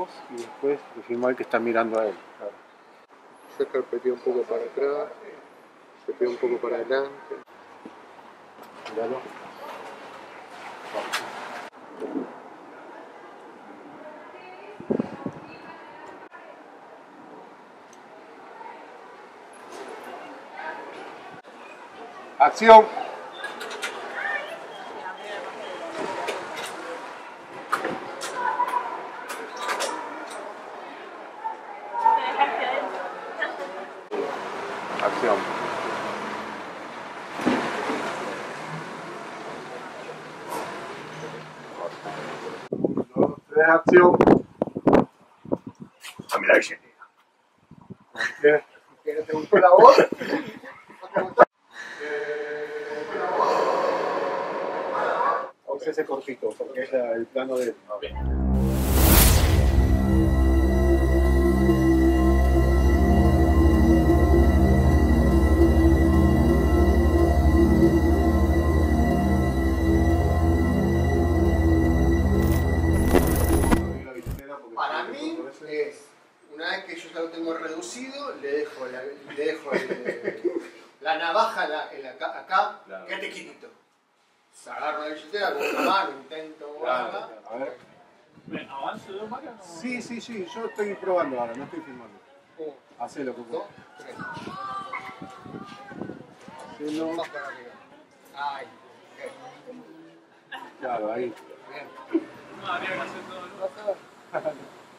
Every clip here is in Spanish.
y después le filmó al que está mirando a él. Claro. Yo carpeteo un poco para atrás, carpeteo un poco para adelante. Míralo. ¡Acción! Acción. 1, 2, 3, acción. Dame la billetera. ¿Qué? ¿Que no te gustó la voz? ¿No te gustó? Use ese cortito, porque es el plano de él. Para mí es, una vez que yo ya lo tengo reducido, le dejo la navaja acá, Claro. quédate quietito. Agarro la billetera con una mano, intento guardarla. A ver. ¿Avance de máquina? Sí, yo estoy probando ahora, no estoy filmando. 1, Hacelo, Coco. 2, 3. Hacelo. Más para arriba. Ahí. Claro, ahí. Bien. No, habría que hacer todo, ¿no?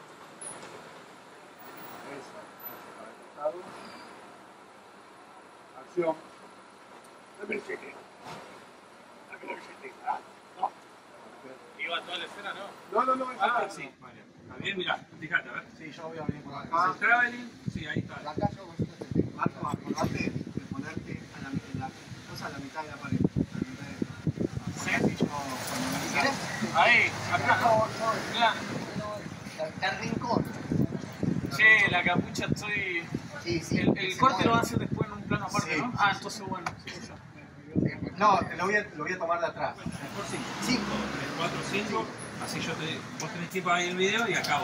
Acción. Dame la billetera. Dame la billetera. No. Iba toda la escena, ¿no? No, Ah, sí, vale. Está bien, mirá, fíjate, a ver. Sí, yo voy a venir por ¿Es acá. el traveling? Sí, ahí está. Acá yo vosotros Marco, acordate de ponerte a la mitad de la pared. ¿Sí? Y yo cuando me ¿Quieres? Ahí, acá. Mirá. El rincón. Che, la capucha estoy... Sí. El corte lo van a hacer después en un plano aparte, Sí, ¿no? Ah, entonces bueno, sí, ya. No, lo voy a tomar de atrás. Mejor 5. 5. 4, 5. Así vos tenés tiempo ahí el video y acabo.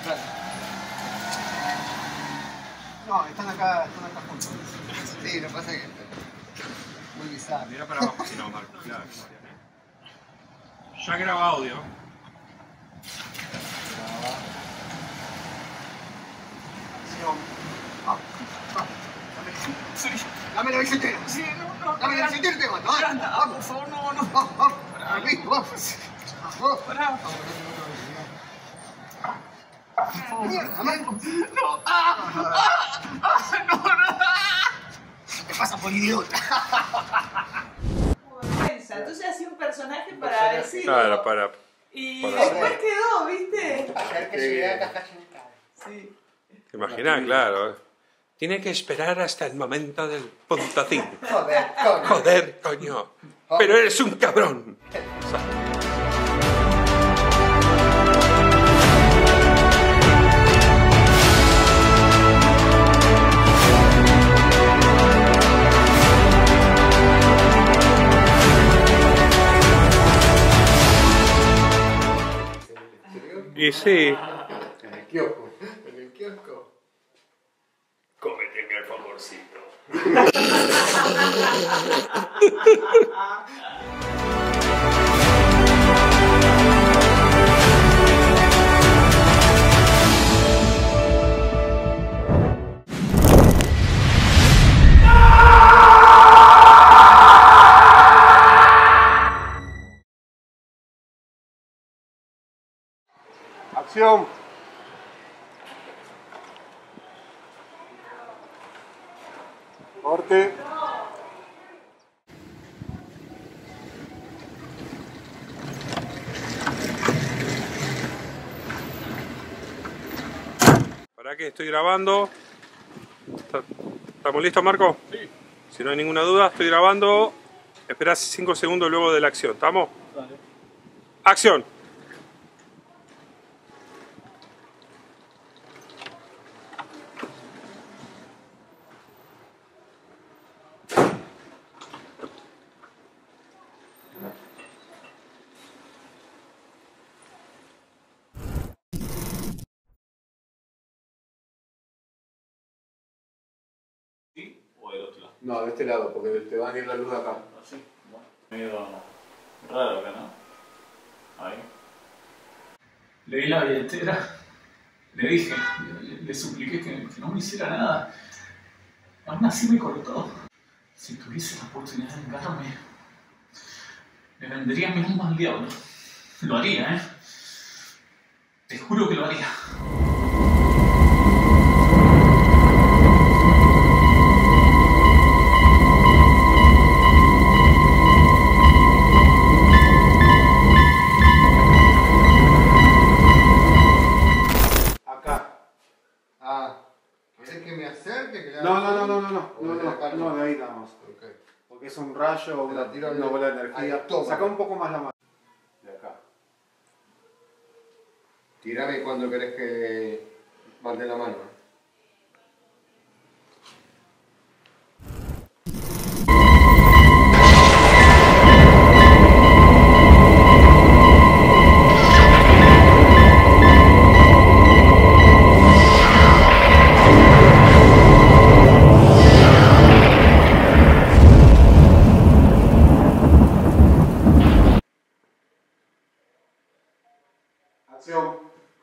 No, están acá juntos. Sí, lo que pasa es que muy bizarro. Mira para abajo, si no, Marco. Claro. Ya graba audio. Acción. Dame la billetera. Sí, no. Dame la billetera y te mato. Anda, Vamos. por favor, no. Vamos. Vamos. Vamos. Pará. Mierda, Marco. No, no. Te pasa por idiota. Entonces hacía un personaje para decirlo. Claro, para. Y para después quedó, ¿viste? Ayer que llegué a caja llena. Sí. ¿Te imaginas? Claro. Tiene que esperar hasta el momento del puntacín. Joder, coño. Joder, coño. Pero eres un cabrón. Y sí. En el kiosco. En el kiosco. Cómeteme el favorcito. Acción. Corte. ¿Para qué estoy grabando? ¿Estamos listos, Marco? Sí. Si no hay ninguna duda, estoy grabando. Esperá 5 segundos luego de la acción. ¿Estamos? Dale. ¡Acción! No, de este lado, porque te va a ir la luz de acá. Así, bueno. Medio raro acá, ¿no? Ahí. Le di la billetera, le dije, le supliqué que no me hiciera nada. Aún así me cortó. Si tuviese la oportunidad de vengarme, le vendería mi alma al diablo. Lo haría, ¿eh? Te juro que lo haría. Acá. ¿Querés que me acerque? Que le No, haga no, no, así? no, no, no, ¿O no, de acá no, no, de ahí nada más. Ok. Porque es un rayo, Te la tiro una en- bola de energía. ahí, toma. Saca un poco más la mano. De acá. Tirame cuando querés que mande la mano. Acción.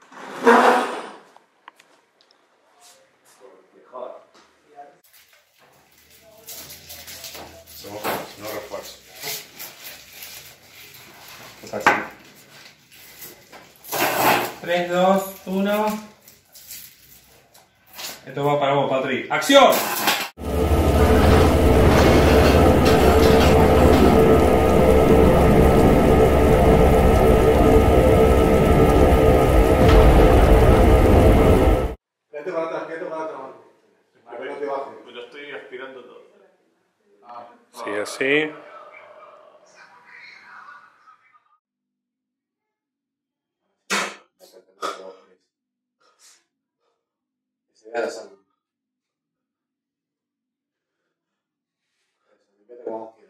No refuerzo. 3, 2, 1. Esto va para vos, Patri. ¡Acción! Quédate para atrás, para que no te baje. Me lo estoy aspirando todo. Sí, así. Que se vea la sangre. Limpiate con